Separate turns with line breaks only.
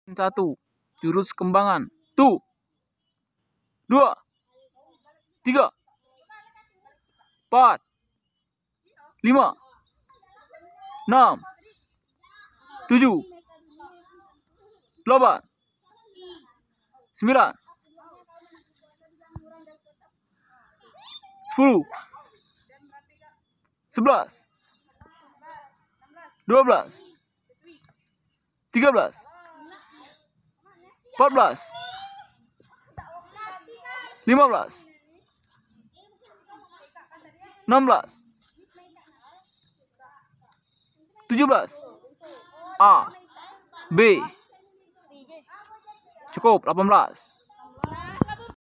1. Jurus kembangan. 2, 3, 4, 5, 6, 7, 8, 9, 10, 11, 12, 13, 14, 15, 16, 17. A, B. Cukup 18.